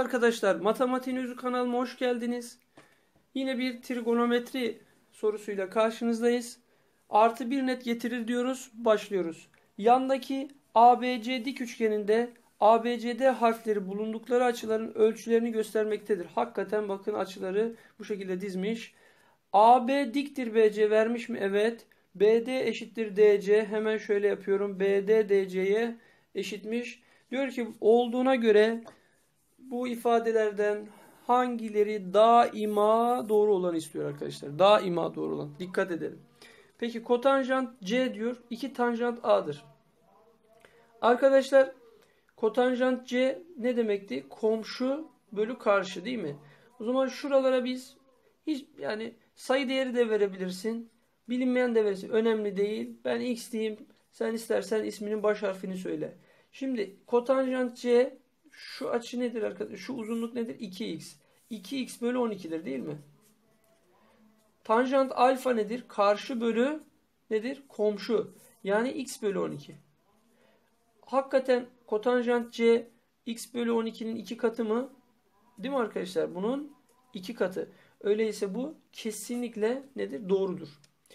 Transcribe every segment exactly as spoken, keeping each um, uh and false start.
arkadaşlar, Matematiğin Özü kanalıma hoş geldiniz. Yine bir trigonometri sorusuyla karşınızdayız. Artı bir net getirir diyoruz, başlıyoruz. Yandaki A B C dik üçgeninde A B C D harfleri bulundukları açıların ölçülerini göstermektedir. Hakikaten bakın açıları bu şekilde dizmiş. A B diktir B C vermiş mi? Evet. B D eşittir D C. Hemen şöyle yapıyorum. B D D C'ye eşitmiş. Diyor ki olduğuna göre bu ifadelerden hangileri daima doğru olanı istiyor arkadaşlar. Daima doğru olan. Dikkat edelim. Peki kotanjant C diyor. iki tanjant A'dır. Arkadaşlar kotanjant C ne demekti? Komşu bölü karşı değil mi? O zaman şuralara biz hiç yani sayı değeri de verebilirsin. Bilinmeyen de verirsin. Önemli değil. Ben X diyeyim. Sen istersen isminin baş harfini söyle. Şimdi kotanjant C şu açı nedir arkadaşlar? Şu uzunluk nedir? iki x. iki x bölü on iki'dir değil mi? Tanjant alfa nedir? Karşı bölü nedir? Komşu. Yani x bölü on iki. Hakikaten kotanjant C x bölü on iki'nin iki katı mı? Değil mi arkadaşlar? Bunun iki katı. Öyleyse bu kesinlikle nedir? Doğrudur.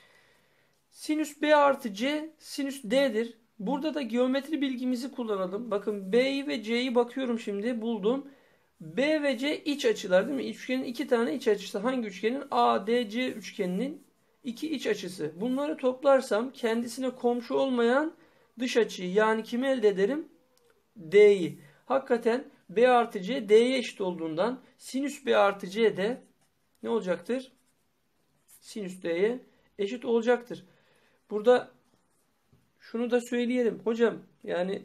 Sinüs B artı C sinüs D'dir. Burada da geometri bilgimizi kullanalım. Bakın B'yi ve C'yi bakıyorum şimdi buldum. B ve C iç açılar değil mi? Üçgenin iki tane iç açısı. Hangi üçgenin? A D C üçgeninin iki iç açısı. Bunları toplarsam kendisine komşu olmayan dış açıyı yani kimi elde ederim? D'yi. Hakikaten B artı C D'ye eşit olduğundan sinüs B artı C de ne olacaktır? Sinüs D'ye eşit olacaktır. Burada şunu da söyleyelim. Hocam yani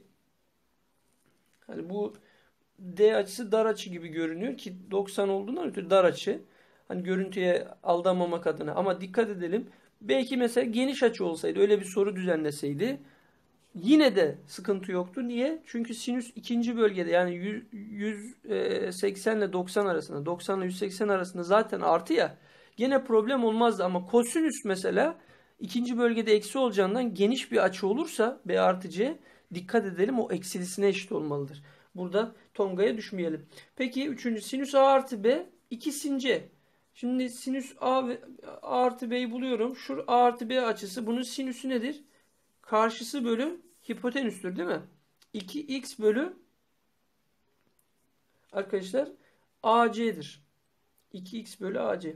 hani bu D açısı dar açı gibi görünüyor ki doksan olduğundan ötürü dar açı. Hani görüntüye aldanmamak adına. Ama dikkat edelim. Belki mesela geniş açı olsaydı öyle bir soru düzenleseydi yine de sıkıntı yoktu. Niye? Çünkü sinüs ikinci bölgede yani yüz seksen ile doksan arasında doksan ile yüz seksen arasında zaten artı ya gene problem olmazdı ama kosinüs mesela ikinci bölgede eksi olacağından geniş bir açı olursa B artı C dikkat edelim o eksilisine eşit olmalıdır. Burada tongaya düşmeyelim. Peki üçüncü sinüs A artı B iki sin C. Şimdi sinüs A, ve A artı B'yi buluyorum. Şu A artı B açısı bunun sinüsü nedir? Karşısı bölü hipotenüstür değil mi? iki x bölü arkadaşlar A C'dir. iki x bölü A C.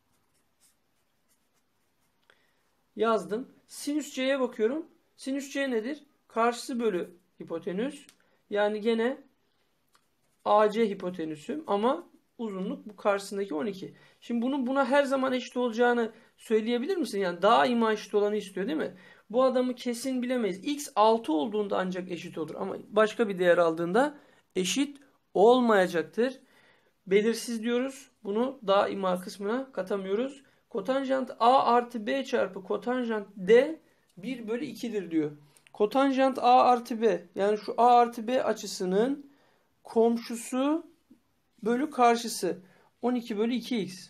Yazdım. Sinüs C'ye bakıyorum. Sinüs C nedir? Karşısı bölü hipotenüs. Yani gene A C hipotenüsüm ama uzunluk bu karşısındaki on iki. Şimdi bunun buna her zaman eşit olacağını söyleyebilir misin? Yani daima eşit olanı istiyor değil mi? Bu adamı kesin bilemeyiz. X altı olduğunda ancak eşit olur. Ama başka bir değer aldığında eşit olmayacaktır. Belirsiz diyoruz. Bunu daima kısmına katamıyoruz. Kotanjant A artı B çarpı kotanjant D bir bölü iki'dir diyor. Kotanjant A artı B yani şu A artı B açısının komşusu bölü karşısı on iki bölü iki x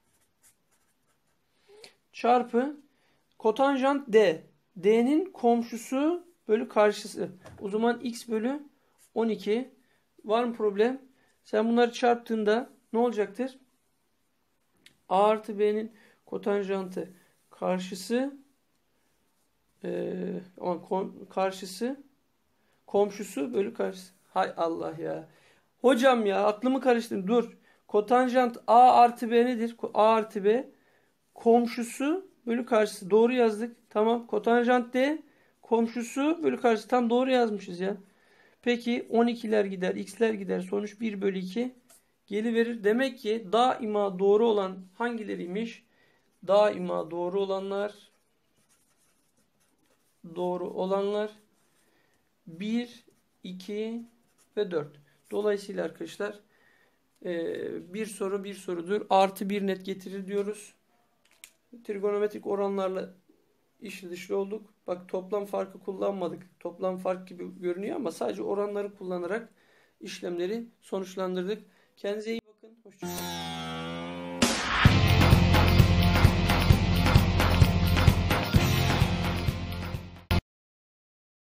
çarpı kotanjant D D'nin komşusu bölü karşısı o zaman x bölü on iki var mı problem? Sen bunları çarptığında ne olacaktır? A artı B'nin kotanjantı karşısı e, karşısı komşusu bölü karşısı. Hay Allah ya. Hocam ya aklımı karıştırdım. Dur. Kotanjant A artı B nedir? A artı B komşusu bölü karşısı. Doğru yazdık. Tamam. Kotanjant D komşusu bölü karşısı. Tam doğru yazmışız ya. Peki on iki'ler gider. X'ler gider. Sonuç bir bölü iki geliverir. Demek ki daima doğru olan hangileriymiş? Daima doğru olanlar doğru olanlar bir, iki ve dört. Dolayısıyla arkadaşlar bir soru bir sorudur. Artı bir net getirir diyoruz. Trigonometrik oranlarla işli dışlı olduk. Bak toplam farkı kullanmadık. Toplam fark gibi görünüyor ama sadece oranları kullanarak işlemleri sonuçlandırdık. Kendinize iyi bakın. Hoşçakalın.